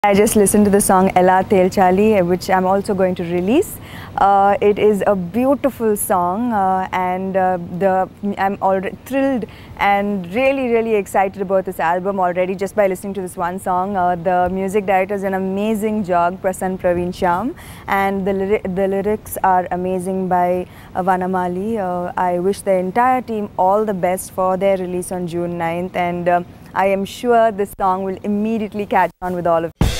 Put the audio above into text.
I just listened to the song Ella Telchali, which I'm also going to release. It is a beautiful song and I'm already thrilled and really excited about this album already just by listening to this one song. The music director is an amazing job, Prasan, Praveen, Shyam, and the lyrics are amazing by Vanamali. I wish the entire team all the best for their release on June 9th, and I am sure this song will immediately catch on with all of you.